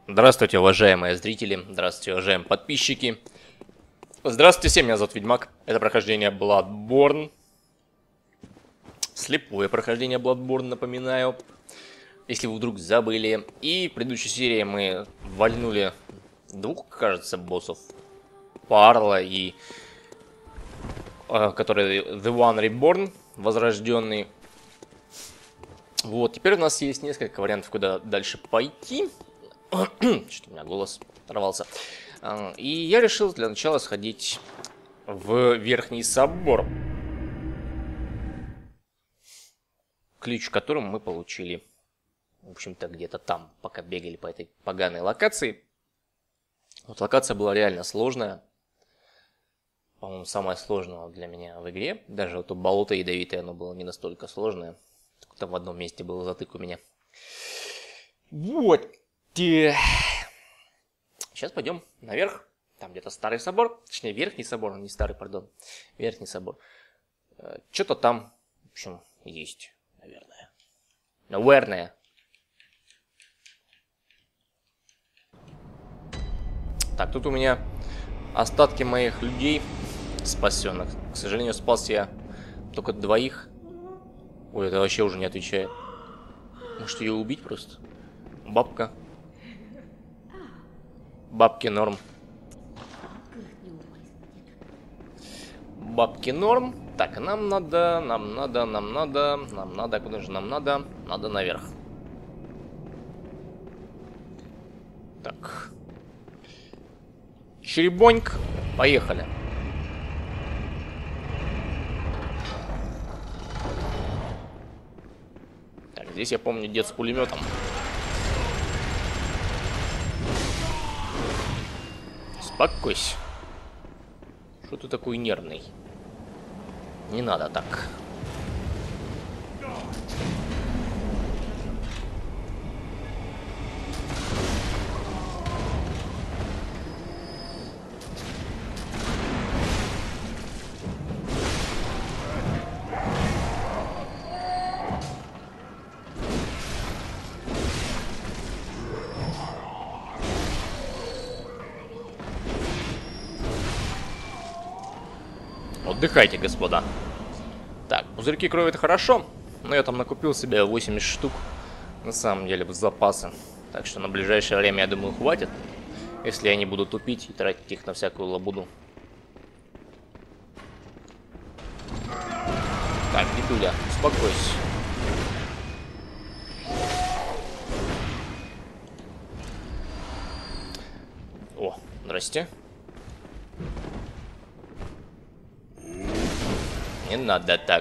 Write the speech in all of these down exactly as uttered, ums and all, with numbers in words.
Здравствуйте, уважаемые зрители, здравствуйте, уважаемые подписчики. Здравствуйте всем, меня зовут Ведьмак. Это прохождение Bloodborne. Слепое прохождение Bloodborne, напоминаю. Если вы вдруг забыли. И в предыдущей серии мы вальнули двух, кажется, боссов. Парла и... Э, который The One Reborn, возрожденный. Вот, теперь у нас есть несколько вариантов, куда дальше пойти. Что-то у меня голос оторвался. И я решил для начала сходить в Верхний Собор. Ключ, которым мы получили. В общем-то, где-то там, пока бегали по этой поганой локации. Вот локация была реально сложная. По-моему, самая сложная для меня в игре. Даже вот то болото ядовитое, оно было не настолько сложное. Там в одном месте был затык у меня. Вот. Сейчас пойдем наверх. Там где-то старый собор. Точнее, Верхний собор, не старый, пардон. Верхний собор. Что-то там, в общем, есть, наверное. Наверное. Так, тут у меня остатки моих людей спасенных. К сожалению, спас я только двоих. Ой, это вообще уже не отвечает. Может, ее убить просто? Бабка. Бабки норм. Бабки норм. Так, нам надо, нам надо, нам надо, нам надо, куда же нам надо? Надо наверх. Так. Черебоньк. Поехали. Так, здесь я помню дед с пулеметом. Успокойся. Что ты такой нервный? Не надо так. Отдыхайте, господа. Так, пузырьки крови это хорошо, но я там накупил себе восемьдесят штук, на самом деле, в запасы. Так что на ближайшее время, я думаю, хватит, если я не буду тупить и тратить их на всякую лабуду. Так, дедуля, успокойся. О, здрасте. Не надо так.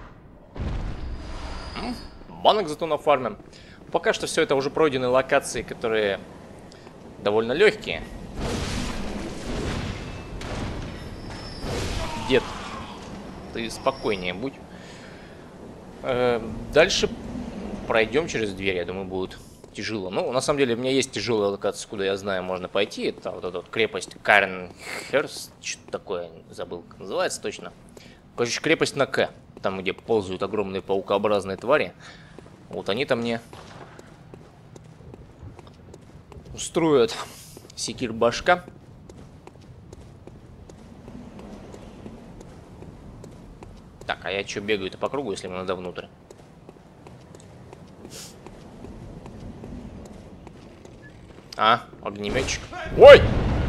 М? Банок зато нафармим. Пока что все это уже пройденные локации, которые довольно легкие. Дед, ты спокойнее будь. Э, дальше пройдем через дверь, я думаю, будет тяжело. Ну, на самом деле, у меня есть тяжелая локация, куда я знаю, можно пойти. Это вот эта вот крепость Карнхерст. Что-то такое, забыл, как называется точно. Короче, крепость на К. Там, где ползают огромные паукообразные твари. Вот они-то мне устроят секир башка. Так, а я что бегаю-то по кругу, если мне надо внутрь? А, огнеметчик. Ой!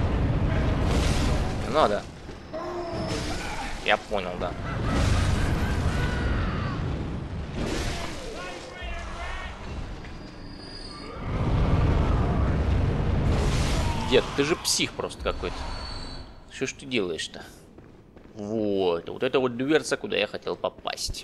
Не надо. Я понял, да. Дед, ты же псих просто какой-то. Что ж ты делаешь-то? Вот, вот это вот дверца, куда я хотел попасть.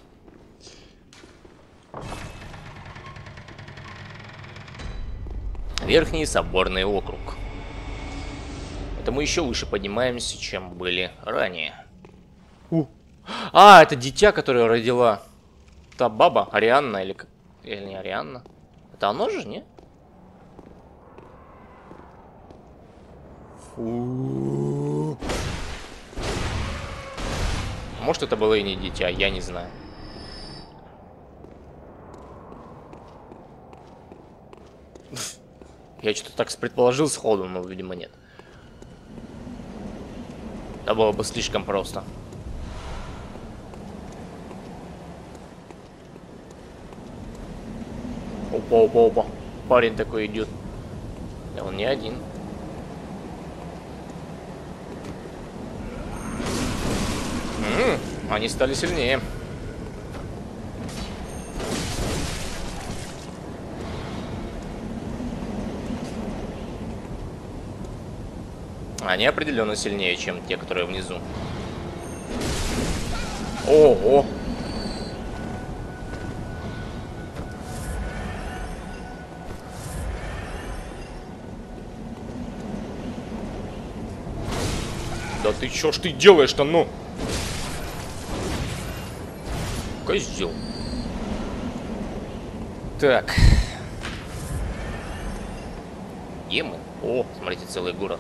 Верхний соборный округ. Это мы еще выше поднимаемся, чем были ранее. У. А, это дитя, которое родила та баба, Арианна, или, или не Арианна? Это оно же, не? Фу. Может, это было и не дитя, я не знаю. Я что-то так предположил сходу, но, видимо, нет. Это было бы слишком просто. Опа, опа, опа. Парень такой идет. Да он не один. М-м, они стали сильнее. Они определенно сильнее, чем те, которые внизу. Ого! Да ты чё ж ты делаешь-то, ну? Козел. Так. Где мы? О, смотрите, целый город.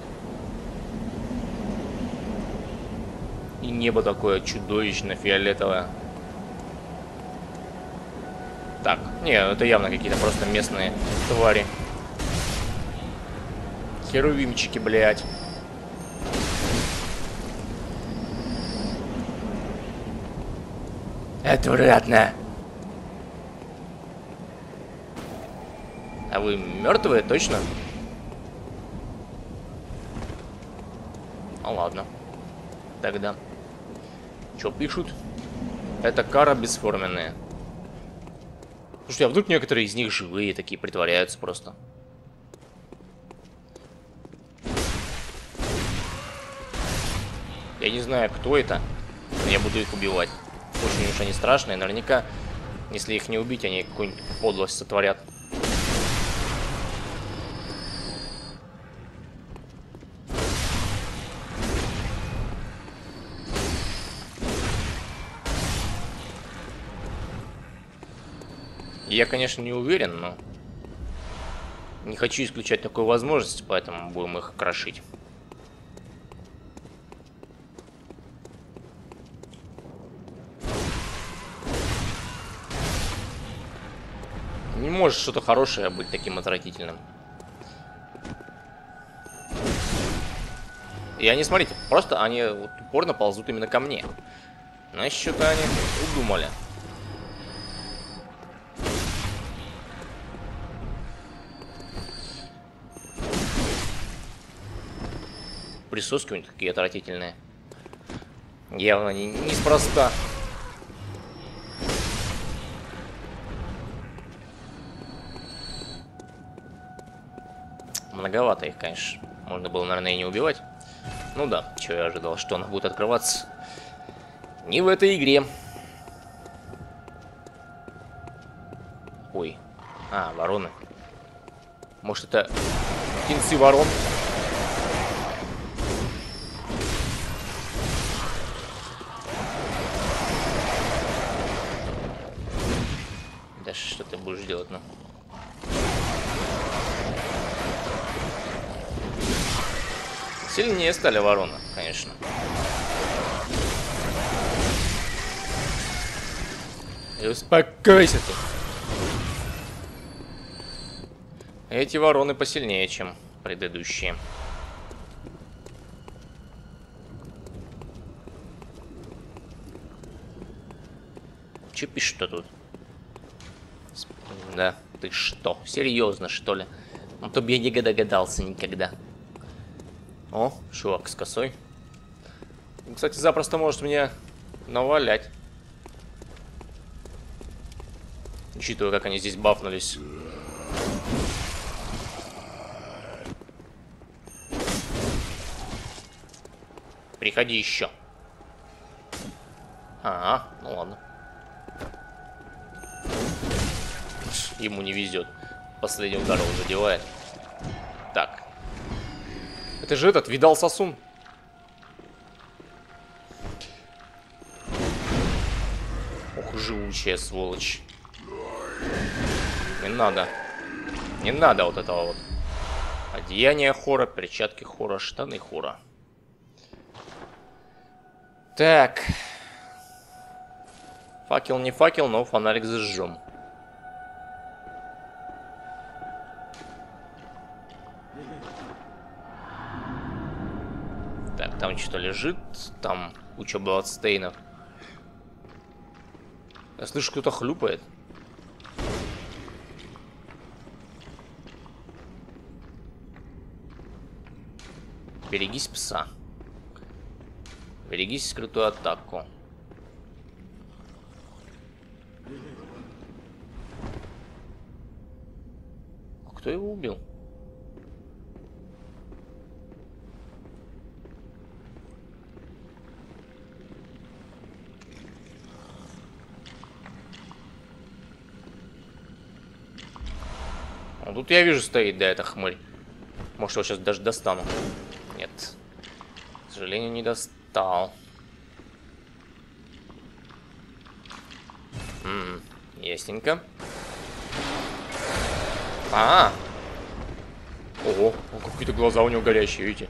И небо такое чудовищно фиолетовое. Так, не, это явно какие-то просто местные твари. Херувимчики, блядь. Отвратно. А вы мертвые, точно? Ну ладно. Тогда. Что пишут? Это кара бесформенная. Слушайте, а вдруг некоторые из них живые такие притворяются просто? Я не знаю, кто это, но я буду их убивать. Очень уж они страшные. Наверняка, если их не убить, они какую-нибудь подлость сотворят. Я, конечно, не уверен, но не хочу исключать такую возможность, поэтому будем их крошить. Не может что-то хорошее быть таким отвратительным. И они, смотрите, просто они вот упорно ползут именно ко мне. Значит, что-то они удумали. Присоски у них такие отвратительные. Явно не, неспроста. Многовато их, конечно. Можно было, наверное, и не убивать. Ну да, что я ожидал, что она будет открываться. Не в этой игре. Ой. А, вороны. Может, это птенцы ворон? Да что ты будешь делать, ну? Сильнее стали вороны, конечно. И успокойся ты. Эти вороны посильнее, чем предыдущие. Че пишешь-то тут? Да, ты что? Серьезно, что ли? Ну, то бы я не догадался никогда. О, чувак с косой. Кстати, запросто может меня навалять. Учитывая, как они здесь бафнулись. Приходи еще. А, ну ладно. Ему не везет. Последний удар его задевает. Так. Это же этот, видал сосун. Ох, живучая сволочь. Не надо. Не надо вот этого вот. Одеяние хора, перчатки хора, штаны хора. Так. Факел не факел, но фонарик зажжем. Там что-то лежит. Там куча бладстейнов. Я слышу, кто-то хлюпает. Берегись пса. Берегись скрытую атаку. А кто его убил? А тут я вижу стоит, да, это хмырь. Может, его сейчас даже достану. Нет. К сожалению, не достал. М-м, ясненько. А, -а, а Ого, какие-то глаза у него горящие, видите?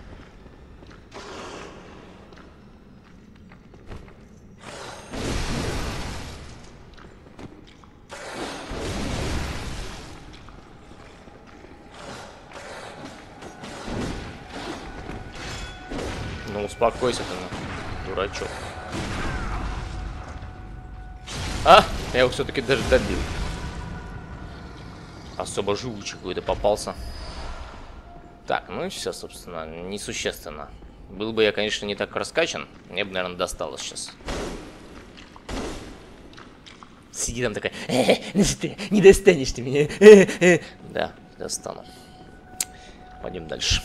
Ну, успокойся ты, дурачок. А, я его все-таки даже добил. Особо живучий какой-то попался. Так, ну и все, собственно, несущественно. Был бы я, конечно, не так раскачан, мне бы, наверное, досталось сейчас. Сиди там такая, э, ну ты не достанешь ты меня. Э, э. Да, достану. Пойдем дальше.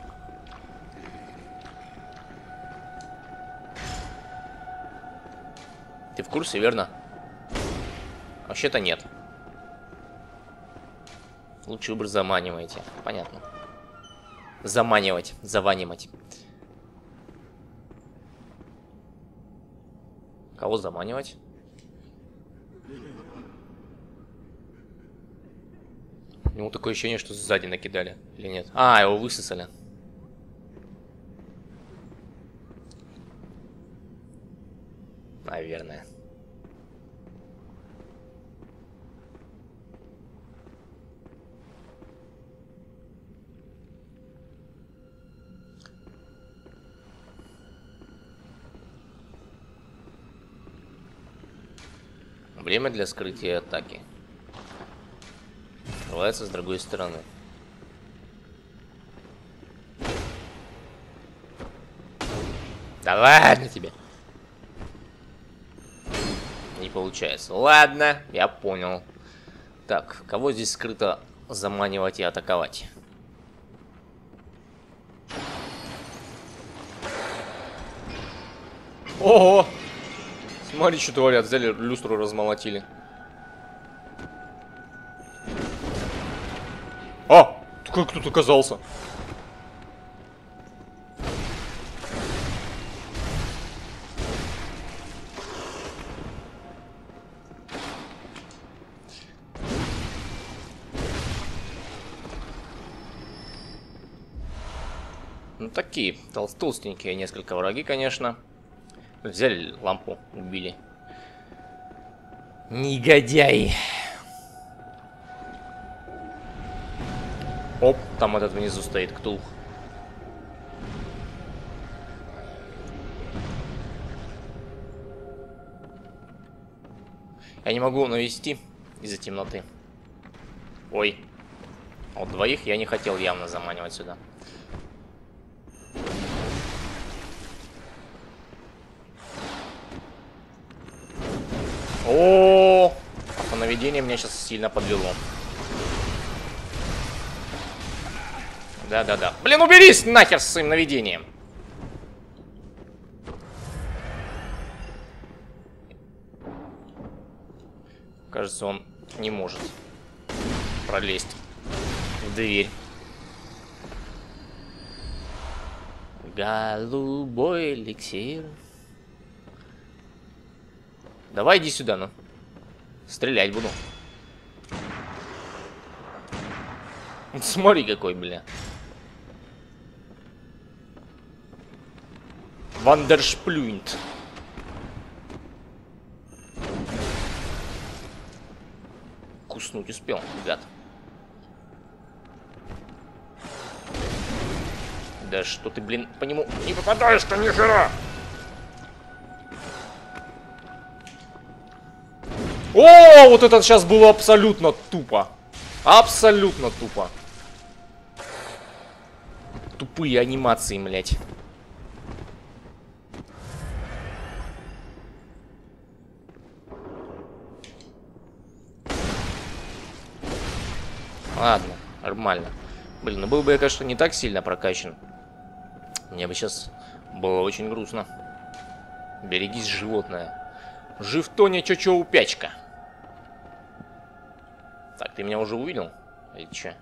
Ты в курсе, верно? Вообще-то нет. Лучший выбор заманиваете. Понятно. Заманивать, заванивать. Кого заманивать? У него такое ощущение, что сзади накидали. Или нет? А, его высосали. Наверное. Время для скрытия атаки. Открывается с другой стороны. Да ладно тебе. Не получается. Ладно, я понял. Так, кого здесь скрыто заманивать и атаковать? Ого! Смотри, что творят. Взяли, люстру размолотили. А! Как тут оказался? Ну, такие тол толстенькие несколько враги, конечно. Взяли лампу, убили. Негодяй. Оп, там этот внизу стоит Ктулх. Я не могу навести из-за темноты. Ой. Вот двоих я не хотел явно заманивать сюда. О, а наведение меня сейчас сильно подвело. Да-да-да. Блин, уберись нахер с своим наведением. Кажется, он не может пролезть в дверь. Голубой эликсир. Давай иди сюда, ну. Стрелять буду. Смотри, какой, бля. Вандершплюнт. Куснуть успел, гад. Да что ты, блин, по нему не попадаешь-то ни хера! О, вот это сейчас было абсолютно тупо. Абсолютно тупо. Тупые анимации, блядь. Ладно, нормально. Блин, ну был бы я, конечно, не так сильно прокачан. Мне бы сейчас было очень грустно. Берегись, животное. Жив Тоня, чё-чё упячка. Так, ты меня уже увидел? Или че?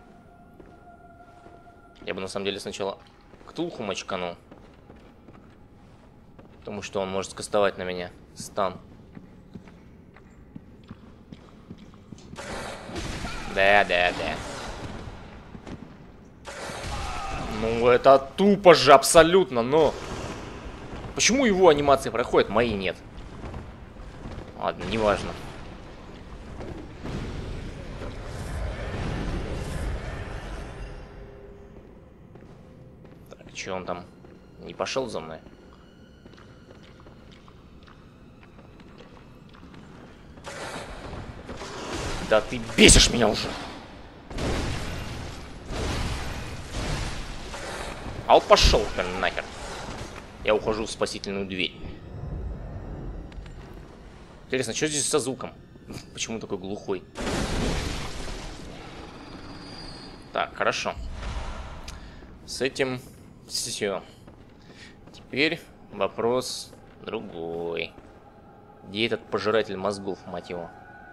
Я бы на самом деле сначала Ктулху мочканул. Потому что он может скастовать на меня стан. Да, да, да. Ну, это тупо же, абсолютно, но... Почему его анимации проходят, мои нет? Ладно, неважно. Так, че он там не пошел за мной? Да ты бесишь меня уже! А вот пошел ты нахер. Я ухожу в спасительную дверь. Интересно, что здесь со звуком? Почему такой глухой? Так, хорошо. С этим все. Теперь вопрос другой. Где этот пожиратель мозгов, мать его?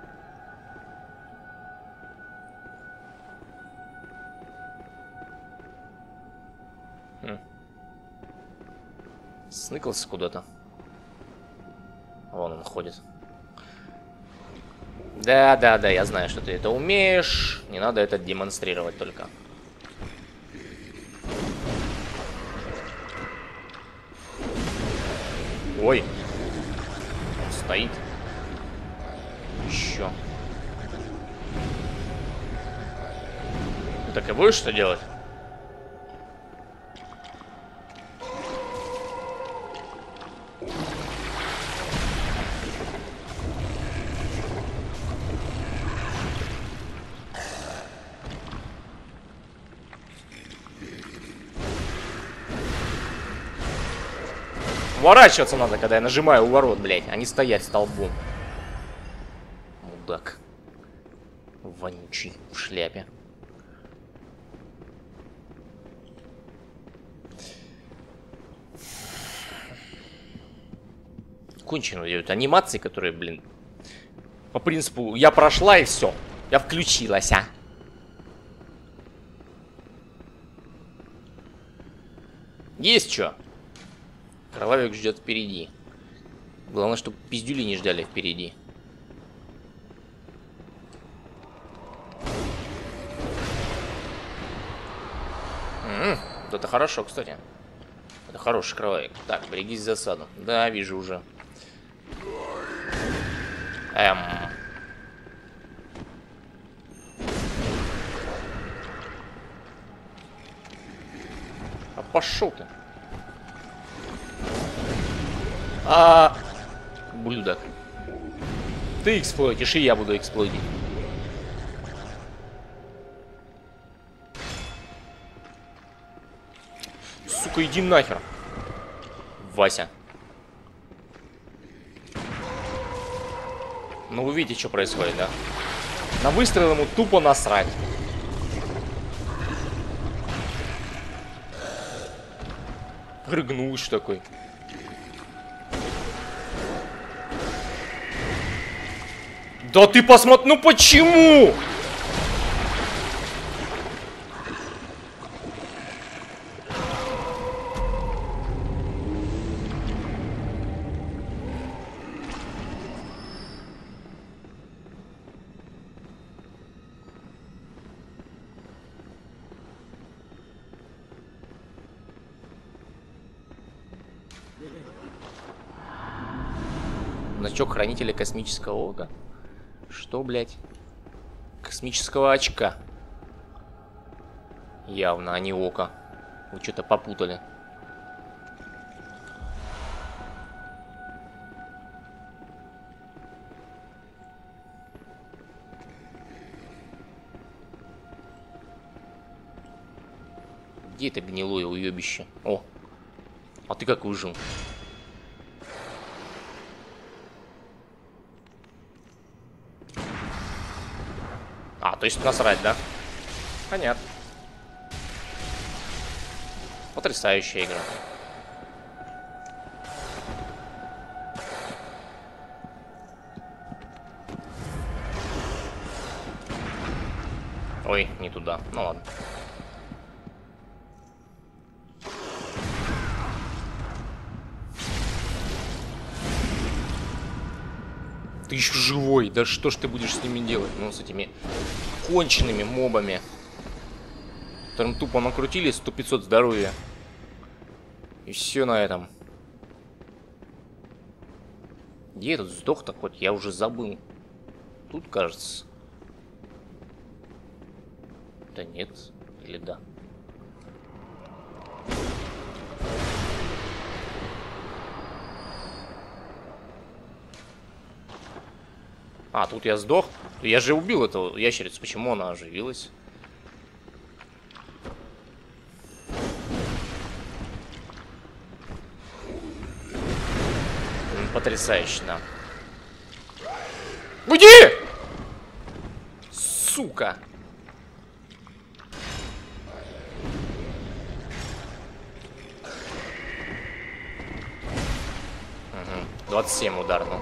Хм. Сныкался куда-то. Вон он ходит. Да, да, да, я знаю, что ты это умеешь. Не надо это демонстрировать только. Ой. Он стоит. Еще. Ты так и будешь что делать? Уворачиваться надо, когда я нажимаю уворот, блядь, а не стоять столбом. Мудак. Вонючий в шляпе. Кончено идет анимации, которые, блин, по принципу, я прошла и все. Я включилась, а. Есть что? Кровавик ждет впереди. Главное, чтобы пиздюли не ждали впереди. М-м, это хорошо, кстати. Это хороший кровавик. Так, берегись засаду. Да, вижу уже. Эм. А пошел ты. А, блюдок. Ты эксплойтишь, и я буду эксплойтить. Сука, иди нахер. Вася. Ну вы видите, что происходит, да? На выстрел ему тупо насрать. Прыгнул уж такой. Да ты посмотри, ну почему? Значок хранителя космического ока. Что, блядь? Космического очка. Явно, а не ока. Вы что-то попутали. Где это гнилое уебище? О, а ты как выжил? А, то есть насрать, да? Понятно. Потрясающая игра. Ой, не туда. Ну ладно. Ты еще живой. Да что ж ты будешь с ними делать? Ну, с этими конченными мобами, которым тупо накрутили сто пятьсот здоровья. И все на этом. Где этот сдох-то хоть? Я уже забыл. Тут, кажется. Да нет. Или да? А, тут я сдох. Я же убил эту ящерицу. Почему она оживилась? Потрясающе, да. Уйди! Сука! Угу. двадцать семь удар, ну.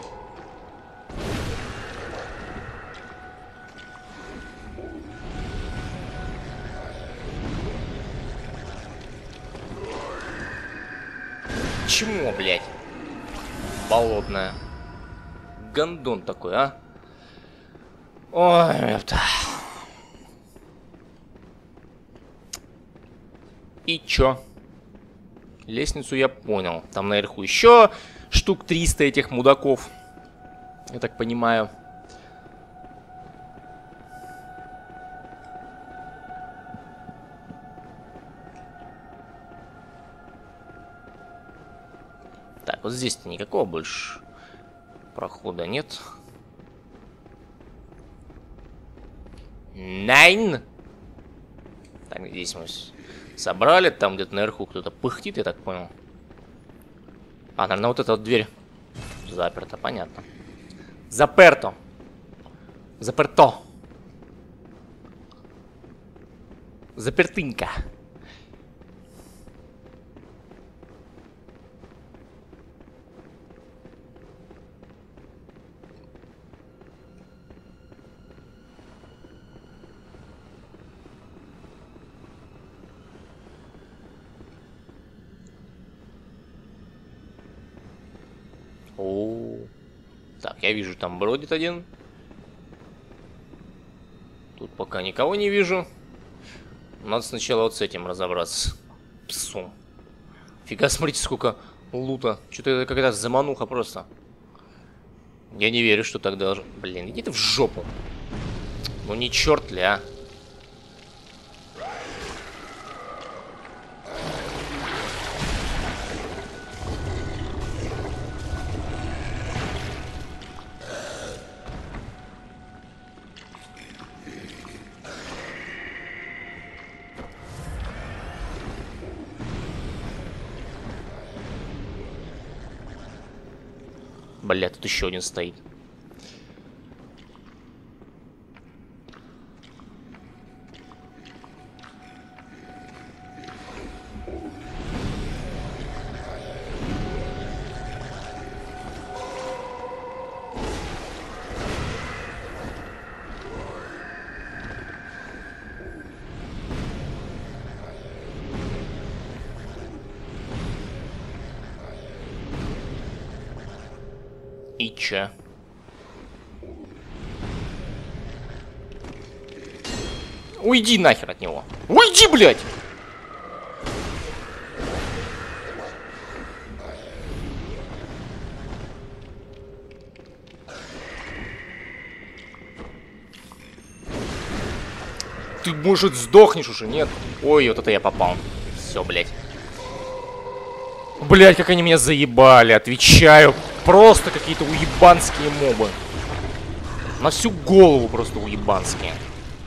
Чмо, блядь? Болотная. Гондон такой, а? Ой, это. И чё? Лестницу я понял. Там наверху еще штук триста этих мудаков. Я так понимаю. Так, вот здесь-то никакого больше прохода нет. Найн! Так, здесь мы собрали. Там где-то наверху кто-то пыхтит, я так понял. А, наверное, вот эта вот дверь заперта, понятно. Заперто. Заперто. Запертынька. О, так, я вижу, там бродит один. Тут пока никого не вижу. Надо сначала вот с этим разобраться. Псом. Фига, смотрите, сколько лута. Что-то это какая-то замануха просто. Я не верю, что так должен... Блин, иди ты в жопу. Ну не черт ли, а? Бля, тут еще один стоит. И че? Уйди нахер от него. Уйди, блядь! Ты, может, сдохнешь уже, нет? Ой, вот это я попал. Все, блядь. Блядь, как они меня заебали, отвечаю. Просто какие-то уебанские мобы. На всю голову просто уебанские.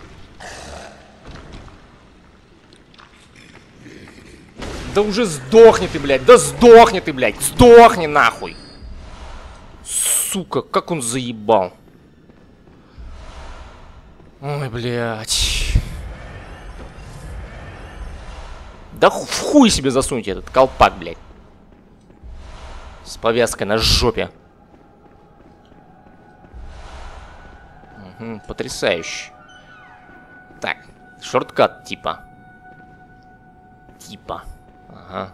Да уже сдохни ты, блядь, да сдохни ты, блядь, сдохни нахуй. Сука, как он заебал. Ой, блядь. Да в хуй себе засуньте этот колпак, блядь. С повязкой на жопе. Угу, потрясающе. Так, шорткат типа. Типа. Ага.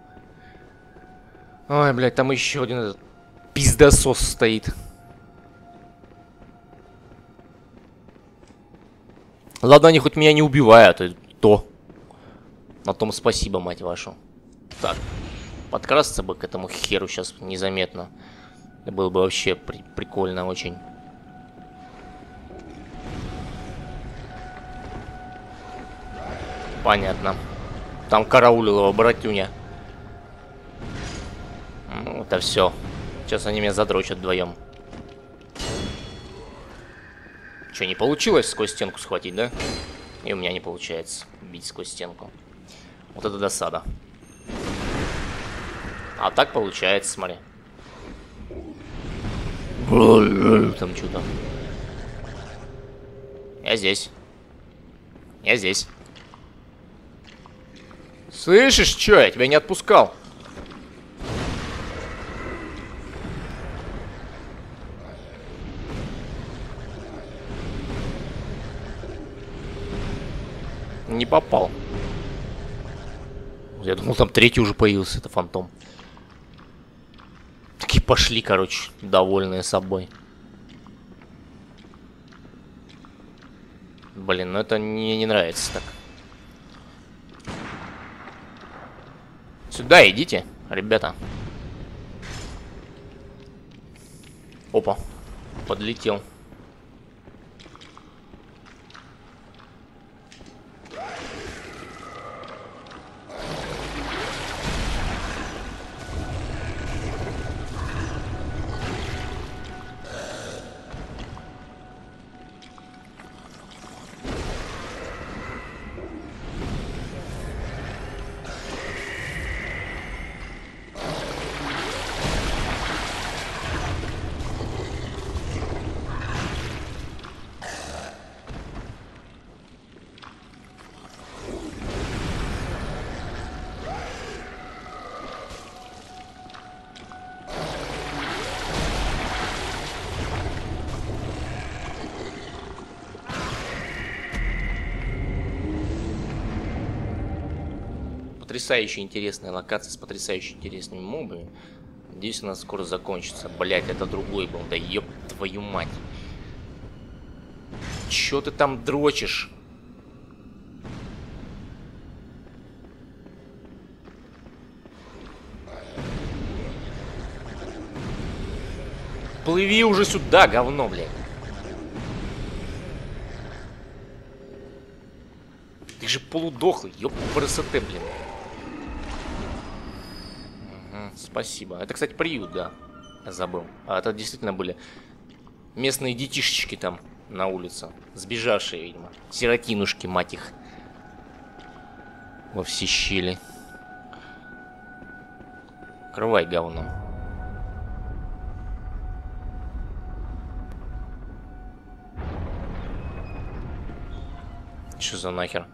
Ой, блядь, там еще один этот пиздосос стоит. Ладно, они хоть меня не убивают, и то. На том спасибо, мать вашу. Так. Подкрасться бы к этому херу сейчас незаметно. Это было бы вообще при прикольно очень. Понятно. Там караулил его братюня. Ну, это все. Сейчас они меня задрочат вдвоем. Че, не получилось сквозь стенку схватить, да? И у меня не получается бить сквозь стенку. Вот это досада. А так получается, смотри. Там что-то. Я здесь. Я здесь. Слышишь, что? Я тебя не отпускал. Не попал. Я думал, там третий уже появился, это фантом. Такие пошли, короче, довольные собой. Блин, ну это мне не нравится так. Сюда идите, ребята. Опа, подлетел. Потрясающе интересная локация с потрясающе интересными мобами. Надеюсь, она скоро закончится. Блять, это другой был. Да ёб твою мать. Чё ты там дрочишь? Плыви уже сюда, говно, блядь. Ты же полудохлый, ёб красоты, блин. Угу, спасибо. Это, кстати, приют, да. Я забыл. А это действительно были местные детишечки там на улице. Сбежавшие, видимо. Сиротинушки, мать их. Во все щели. Крывай, говно. Что за нахер?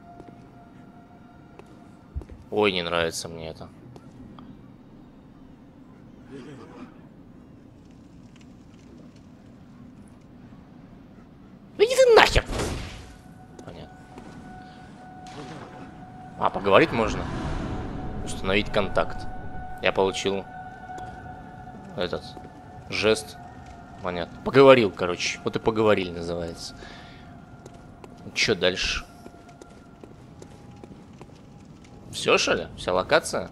Ой, не нравится мне это. Иди ты нахер! Понятно. А, поговорить можно? Установить контакт. Я получил этот жест. Понятно. Поговорил, короче. Вот и поговорили, называется. Что дальше? Все, что ли? Вся локация?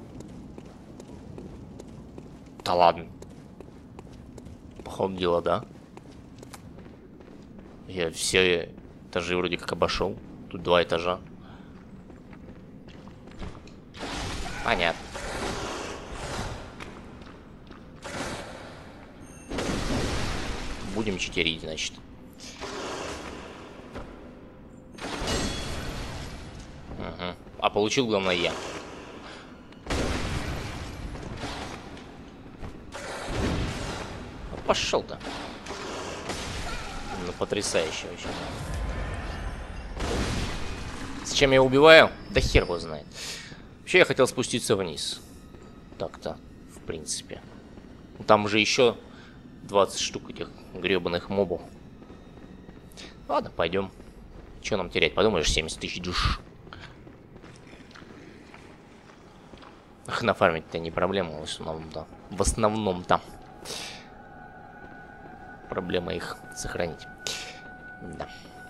Да ладно. Походу дела, да? Я все этажи вроде как обошел. Тут два этажа. Понятно. Будем читерить, значит. Угу. А получил, главное, я. Пошел-то. Ну, потрясающе вообще. С чем я убиваю? Да хер его знает. Вообще я хотел спуститься вниз. Так-то, в принципе. Там же еще двадцать штук этих гребаных мобов. Ладно, пойдем. Че нам терять? Подумаешь, семьдесят тысяч душ. Ах, нафармить-то не проблема в основном-то. В основном-то. Проблема их сохранить. Да.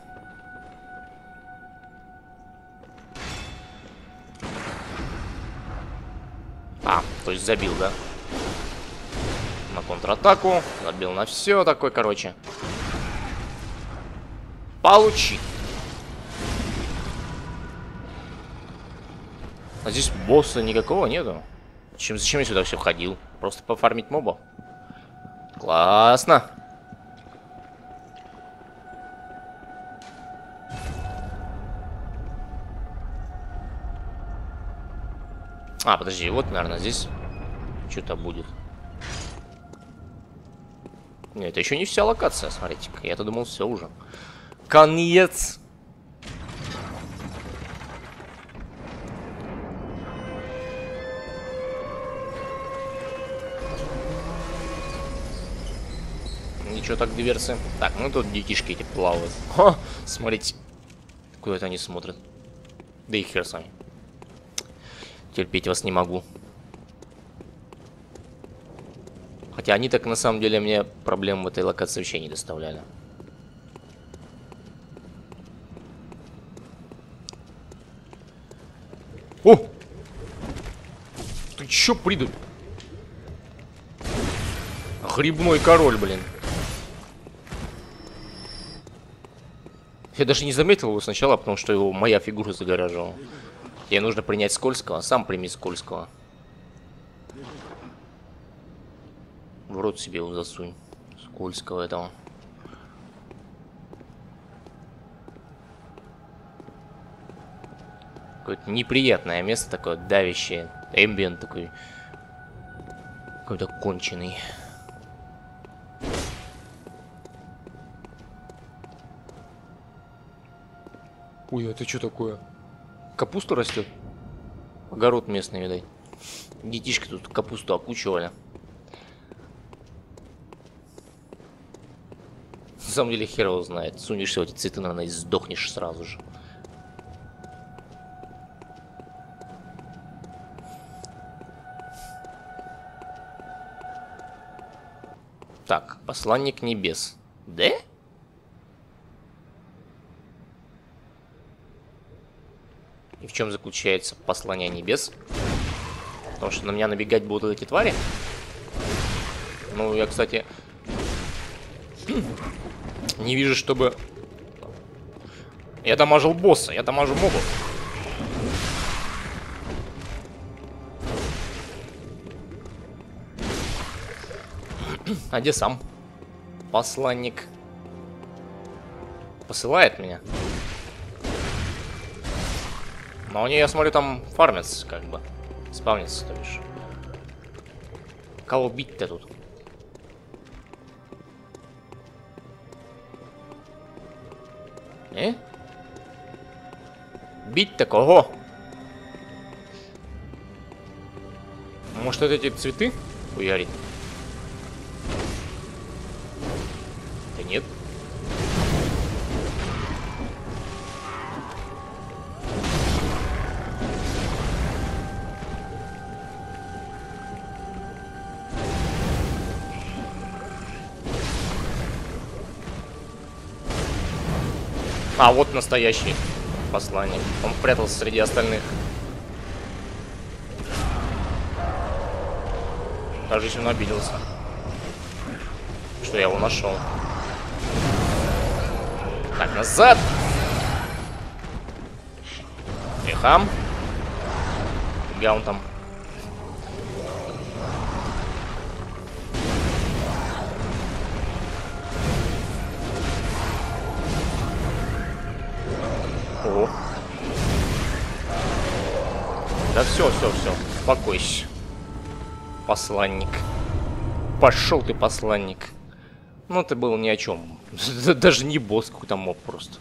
А, то есть забил, да? На контратаку. Забил на все такой, короче. Получи. А здесь босса никакого нету. Зачем, зачем я сюда все входил? Просто пофармить моба. Классно. А, подожди, вот, наверное, здесь что-то будет. Нет, это еще не вся локация, смотрите-ка. Я-то думал, все уже. Конец. Ничего так, диверсия. Так, ну тут детишки эти плавают. Ха, смотрите. Куда это они смотрят? Да и хер с вами. Терпеть вас не могу. Хотя они так на самом деле мне проблем в этой локации вообще не доставляли. О! Ты чё придут? Грибной король, блин. Я даже не заметил его сначала, потому что его моя фигура загораживала. Тебе нужно принять скользкого, сам прими скользкого. В рот себе его засунь. Скользкого этого. Какое-то неприятное место такое, давящее. Эмбиент такой. Какой-то конченый. Ой, это что такое? Капуста растет? Огород местный, видать. Детишки тут капусту окучивали. На самом деле хер его знает. Сунешься в эти цветы, наверное, и сдохнешь сразу же. Так, посланник небес. Да? И в чем заключается послание небес? Потому что на меня набегать будут эти твари. Ну, я, кстати, не вижу, чтобы... Я дамажил босса, я дамажу мобов. А где сам посланник? Посылает меня. Но они, я смотрю, там фармятся, как бы. Спавнятся, то бишь. Кого бить-то тут? Э? Бить-то кого? Может, это эти цветы хуярить? Да нет. А, вот настоящий посланник. Он прятался среди остальных. Даже если он обиделся, что я его нашел. Так, назад! Эхам. Фига он там О. Да все, все, все. Успокойся. Посланник. Пошел ты, посланник. Ну, ты был ни о чем. Даже не босс, какой-то моб просто.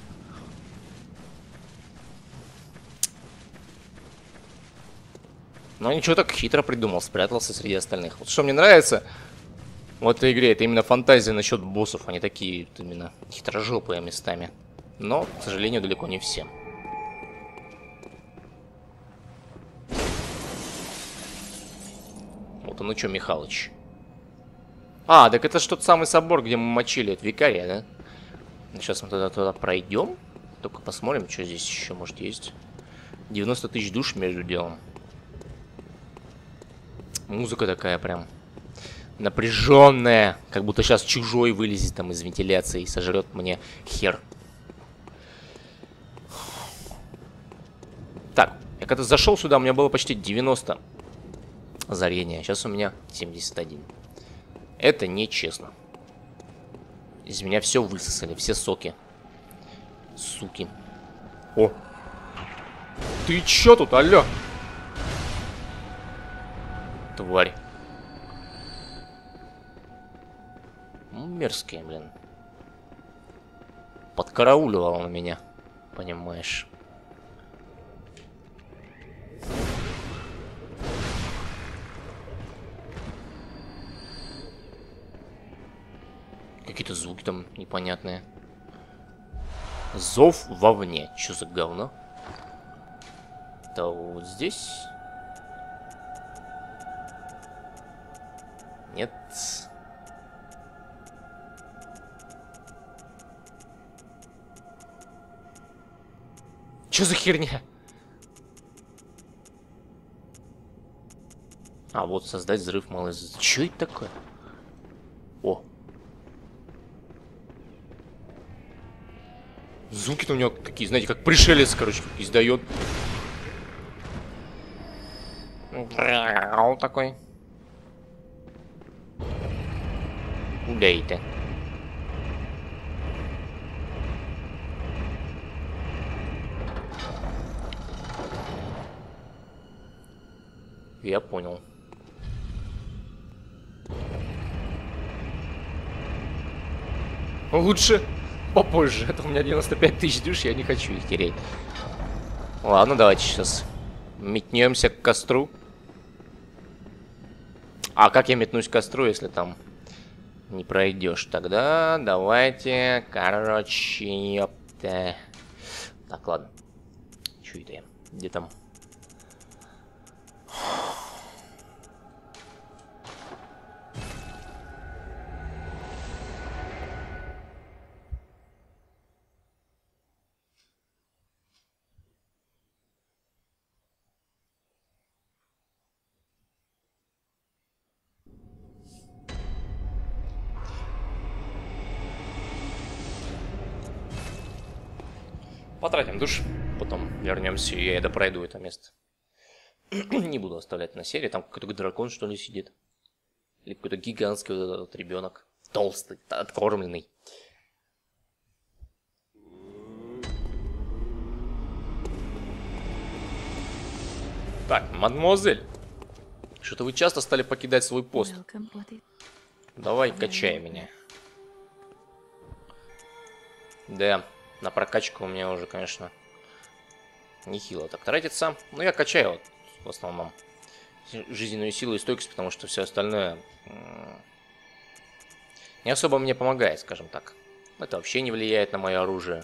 Но ничего, так хитро придумал, спрятался среди остальных. Вот что мне нравится в этой игре, это именно фантазия насчет боссов. Они такие вот именно хитрожопые местами. Но, к сожалению, далеко не все. Вот он, ну что, Михалыч? А, так это ж тот самый собор, где мы мочили от викария, да? Сейчас мы туда, туда пройдем. Только посмотрим, что здесь еще может есть. девяносто тысяч душ между делом. Музыка такая прям напряженная. Как будто сейчас чужой вылезет там из вентиляции и сожрет мне хер. Так, я когда зашел сюда, у меня было почти девяносто озарения. Сейчас у меня семьдесят один. Это нечестно. Из меня все высосали, все соки. Суки. О! Ты чё тут, алло? Тварь. Мерзкая, блин. Подкарауливала на меня. Понимаешь. Какие-то звуки там непонятные. Зов вовне. Что за говно? Да вот здесь. Нет. Что за херня? А, вот создать взрыв малый. Что это такое? О. Звуки-то у него какие, знаете, как пришелец, короче, издает. Такой. Гуляй-то. Я понял. Лучше попозже. Это у меня девяносто пять тысяч душ, я не хочу их терять. Ладно, давайте сейчас метнемся к костру. А как я метнусь к костру, если там не пройдешь? Тогда давайте, короче, ёпта. Так, ладно. Чё это я? Где там? Потратим душ, потом вернемся, и я это пройду это место. Не буду оставлять на серии. Там какой-то дракон, что ли, сидит. Или какой-то гигантский вот этот вот ребенок. Толстый, откормленный. Так, мадемуазель. Что-то вы часто стали покидать свой пост. Давай, качай меня. Да, на прокачку у меня уже, конечно, нехило так тратится. Но я качаю вот, в основном жизненную силу и стойкость, потому что все остальное не особо мне помогает, скажем так. Это вообще не влияет на мое оружие.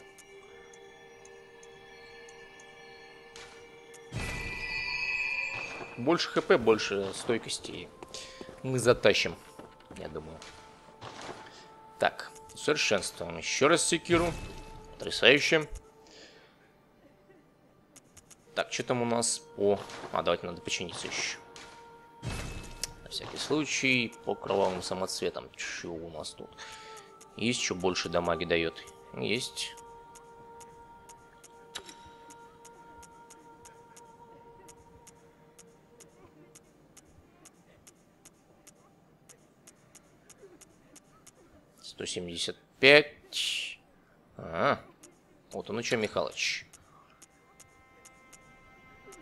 Больше хп, больше стойкости. Мы затащим, я думаю. Так, усовершенствуем еще раз секиру. Потрясающе. Так, что там у нас по... А, давайте надо починиться еще. На всякий случай, по кровавым самоцветам. Что у нас тут? Есть, что больше дамаги дает? Есть. сто семьдесят пять. А, вот он, ну что, Михалыч?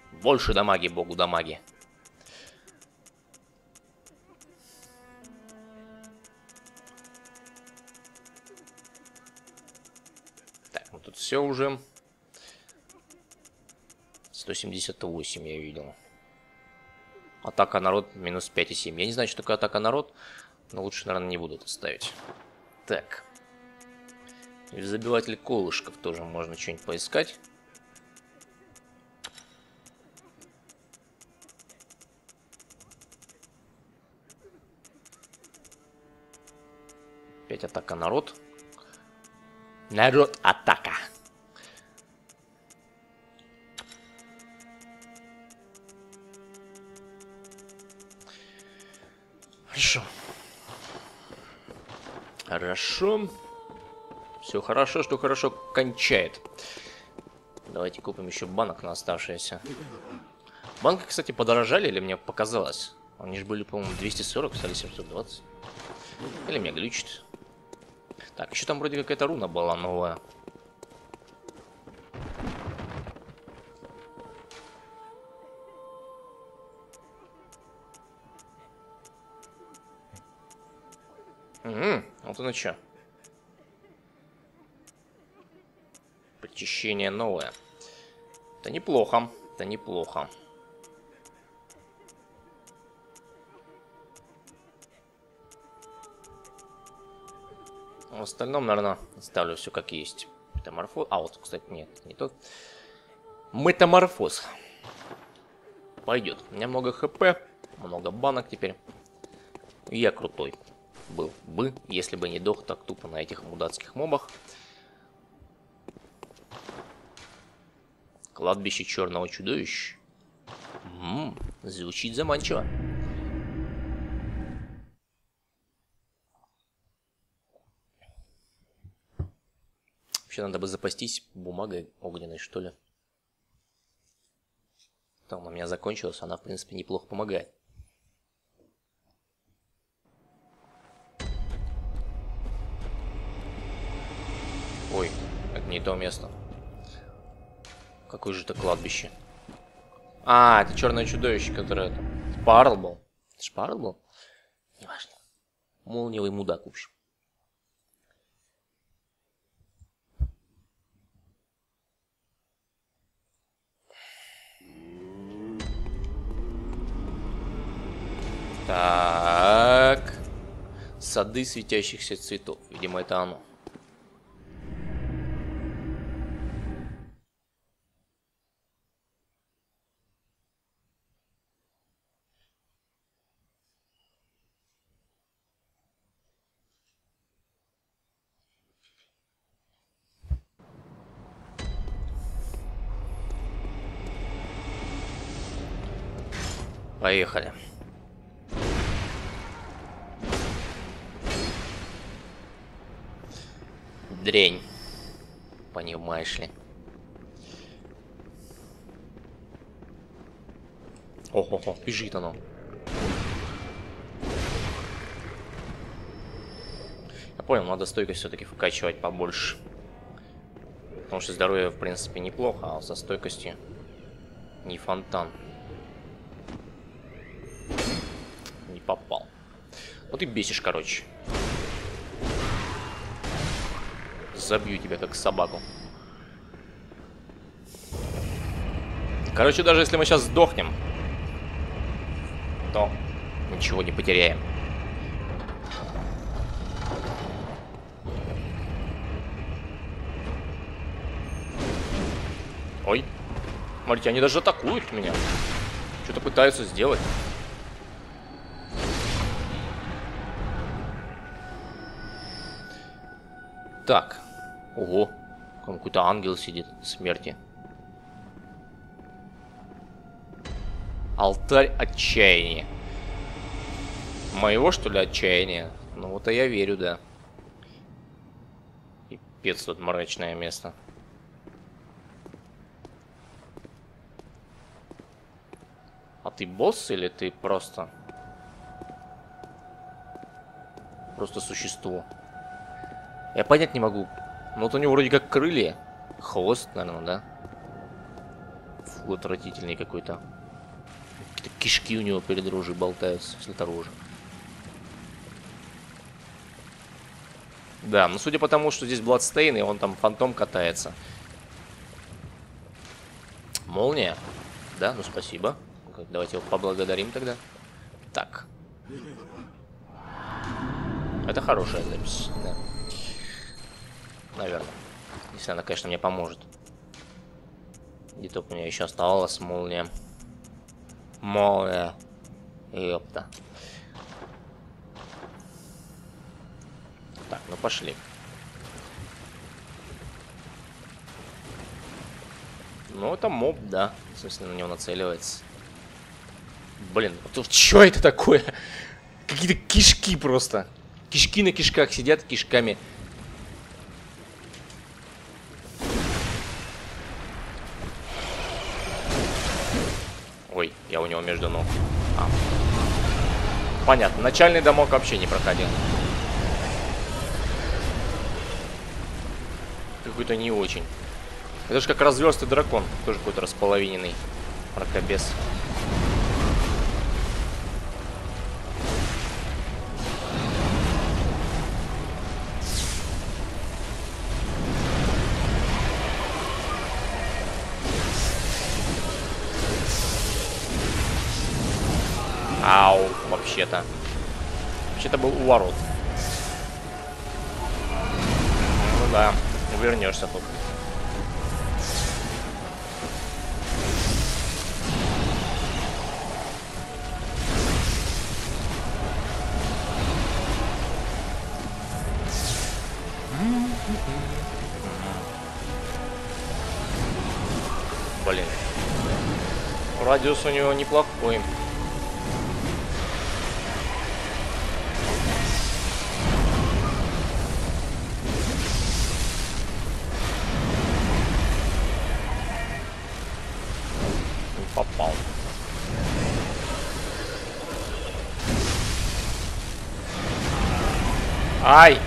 Больше дамаги, богу дамаги. Так, ну тут все уже. сто семьдесят восемь я видел. Атака народ минус пять и семь. Я не знаю, что такое атака народ, но лучше, наверное, не буду это ставить. Так. И забиватель колышков тоже можно что-нибудь поискать. Опять атака народ. Народ атака. Хорошо. Хорошо. Все хорошо, что хорошо кончает. Давайте купим еще банок на оставшиеся. Банки, кстати, подорожали или мне показалось? Они же были, по-моему, двести сорок, стали семьсот двадцать. Или мне глючит. Так, еще там вроде какая-то руна была новая. Угу, вот оно что. Причащение новое. Это неплохо, это неплохо. В остальном, наверное, оставлю все как есть. Метаморфоз. А, вот, кстати, нет, не тот. Метаморфоз. Пойдет. У меня много хп, много банок теперь. И я крутой. Был бы, если бы не дох так тупо на этих мудацких мобах. Кладбище черного чудовища. М-м, звучит заманчиво. Вообще надо бы запастись бумагой огненной, что ли. Там у меня закончилась, она, в принципе, неплохо помогает. Ой, это не то место. Какое же это кладбище? А, это черное чудовище, которое... Шпарл был. Шпарл был? Неважно. Молниевый мудак, в общем. Так. Сады светящихся цветов. Видимо, это оно. Поехали. Дрень. Понимаешь ли. Ого-го, бежит оно. Я понял, надо стойкость все-таки вкачивать побольше. Потому что здоровье, в принципе, неплохо, а со стойкостью не фонтан. Не попал. Вот и бесишь, короче. Забью тебя, как собаку. Короче, даже если мы сейчас сдохнем, то ничего не потеряем. Ой. Смотрите, они даже атакуют меня. Что-то пытаются сделать. Так. Ого. Там какой-то ангел сидит смерти. Алтарь отчаяния. Моего, что ли, отчаяния? Ну вот и я верю, да. Пипец, тут мрачное место. А ты босс или ты просто... Просто существо? Я понять не могу. Ну вот у него вроде как крылья. Хвост, наверное, да? такой отвратительный какой-то. Какие-то кишки у него перед рожей болтаются, это рожа. Да, ну судя по тому, что здесь Бладстейн, и он там фантом катается. Молния? Да, ну спасибо. Давайте его поблагодарим тогда. Так. Это хорошая запись, да. Наверное. Если она, конечно, мне поможет. Где-то у меня еще оставалась молния. Молния. Ёпта. Так, ну пошли. Ну, это моб, да. В смысле, на него нацеливается. Блин, вот что это такое? Какие-то кишки просто. Кишки на кишках сидят кишками. Ой, я у него между ног. А. Понятно, начальный домок вообще не проходил. Какой-то не очень. Это же как разверстый дракон. Тоже какой-то располовиненный. Мракобес. Ау, вообще-то. Вообще-то был у ворот. Ну да, вернешься тут. Блин. Радиус у него неплохой. Попал. Ай!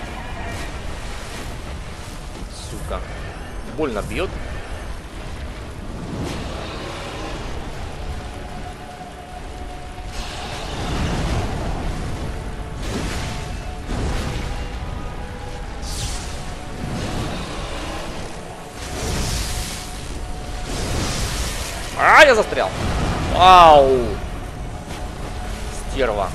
Сука. Больно бьет. А, я застрял. Ау. Стерва.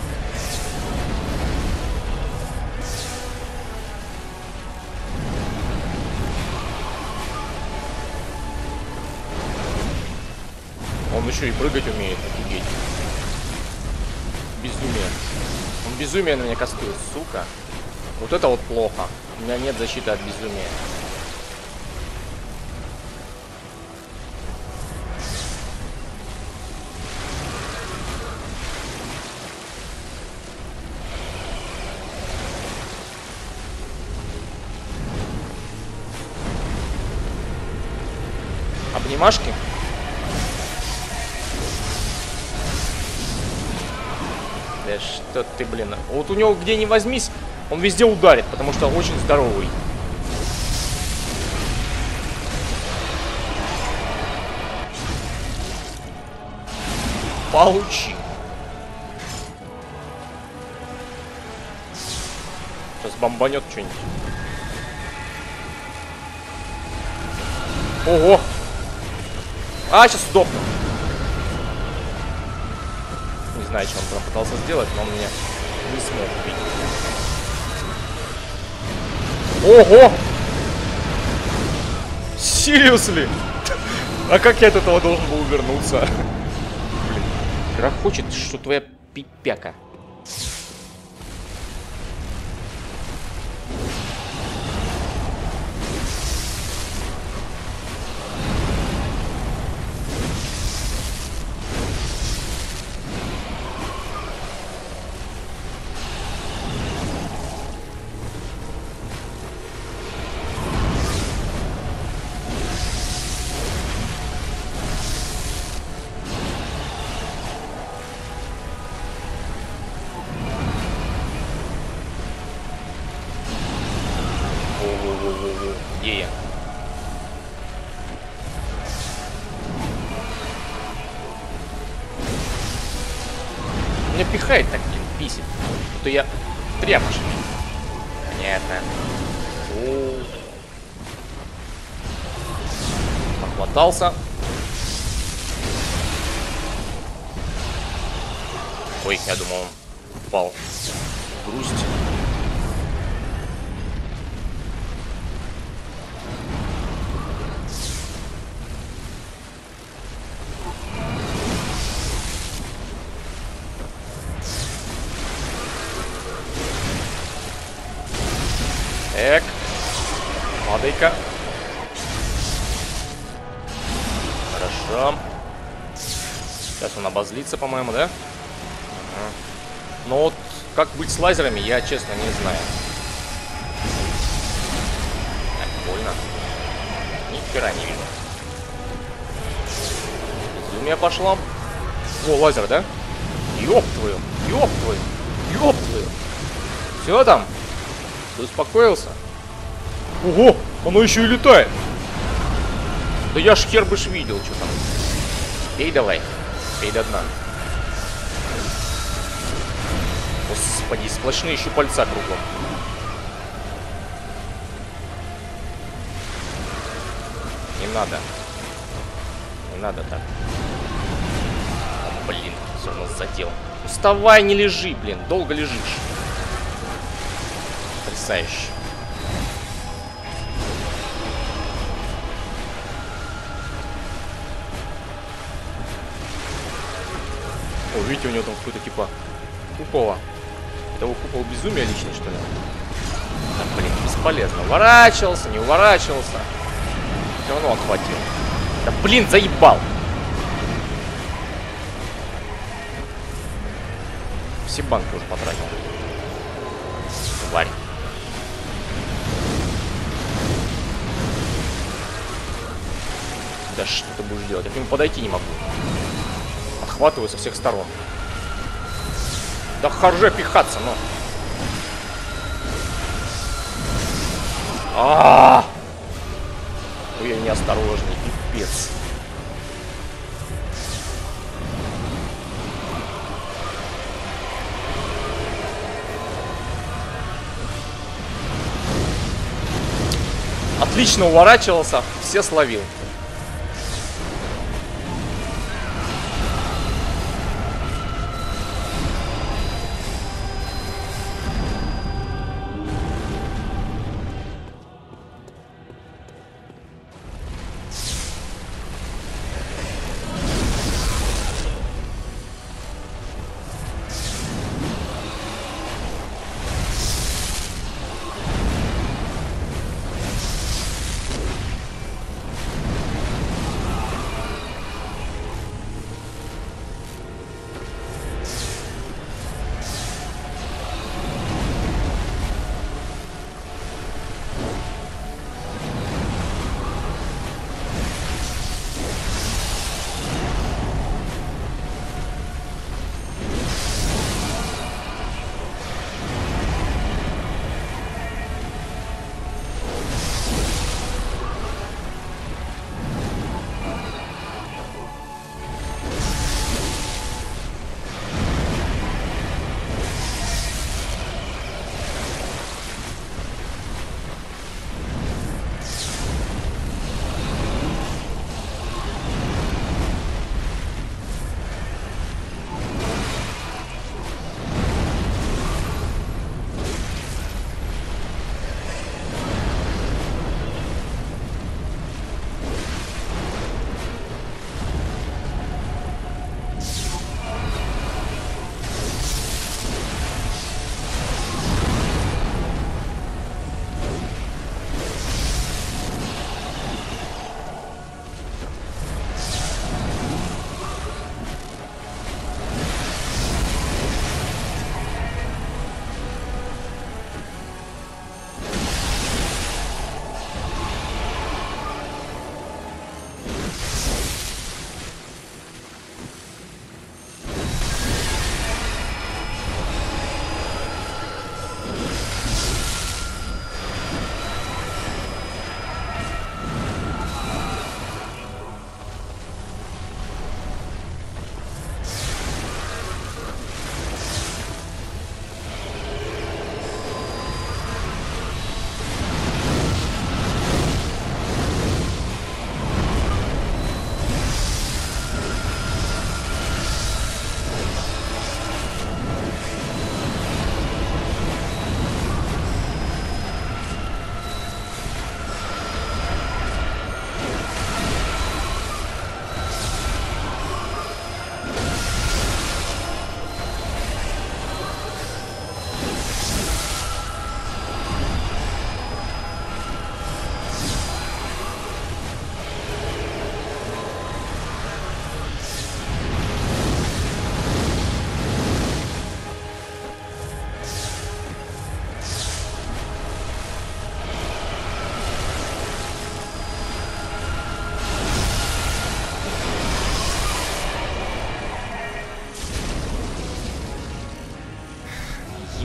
Он еще и прыгать умеет, офигеть. Безумие. Он безумие на меня кастует, сука. Вот это вот плохо. У меня нет защиты от безумия. Обнимашки? Да что ты, блин. Вот у него где ни возьмись, он везде ударит, потому что очень здоровый. Получи. Сейчас бомбанет что-нибудь. Ого! А, сейчас сдохну. Не знаю, что он там пытался сделать, но он меня не смог убить. Ого! Серьезно? А как я от этого должен был увернуться? Блин, грохочет, что твоя пипяка. Меня пихает так, блин, писит. То я тряпочный. Понятно. О. Похватался. Ой, я думал, он упал в грусть. Эк, падай-ка. Хорошо. Сейчас он обозлится, по-моему, да? Ага. Но вот как быть с лазерами, я честно не знаю. Так, больно. Ни хера не вижу. Безумие пошло. О, лазер, да? Ёб твою, ёб твою, ёб твою. Все там? Ты успокоился? Ого, оно еще и летает. Да я ж хер бы ж видел, что там. Пей давай, пей до дна. Господи, сплошные щупальца кругом. Не надо. Не надо так. О, блин, все равно задел. Вставай, не лежи, блин, долго лежишь. Потрясающе. О, видите, у него там какой-то типа купола. Это его купол безумия лично, что ли? Да, блин, бесполезно. Уворачивался, не уворачивался. Все равно отхватил. Да, блин, заебал. Все банки уже потратил. Тварь. Да что ты будешь делать? Я к нему подойти не могу. Отхватываю со всех сторон. Да харже пихаться, но. А, -а, -а! Ой, я неосторожный, пипец. Отлично уворачивался, все словил.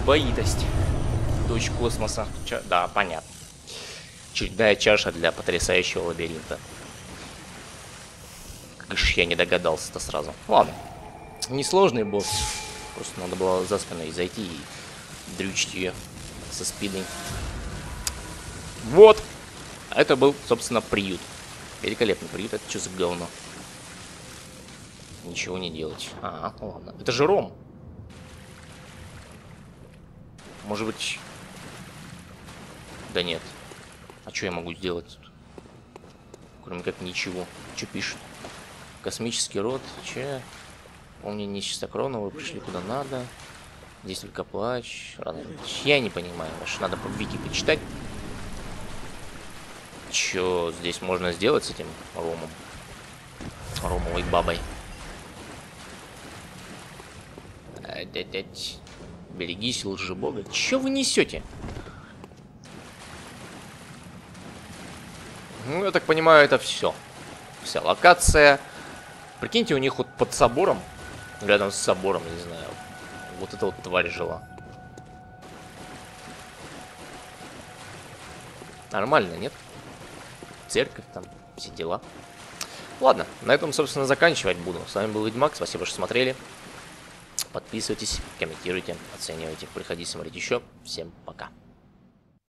Ядовитость. Дочь космоса. Ча да, понятно. Очередная чаша для потрясающего лабиринта. Как же я не догадался-то сразу. Ладно. Несложный босс. Просто надо было за спиной зайти и дрючить ее со спиной. Вот. Это был, собственно, приют. Великолепный приют. Это что за говно? Ничего не делать. А, ладно. Это же Ром. Может быть... Да нет. А что я могу сделать тут? Кроме как ничего. Что пишет? Космический род. Че? Помни, не чистокровного. Вы пришли куда надо. Здесь только плач. Рано. Я не понимаю. Аж надо по вики почитать. Что здесь можно сделать с этим Ромом? Ромовой бабой. Дядь. Берегись, лжебога. Че вы несете? Ну, я так понимаю, это все. Вся локация. Прикиньте, у них вот под собором, рядом с собором, не знаю, вот эта вот тварь жила. Нормально, нет? Церковь там, все дела. Ладно, на этом, собственно, заканчивать буду. С вами был Ведьмак, спасибо, что смотрели. Подписывайтесь, комментируйте, оценивайте. Приходите смотреть еще. Всем пока.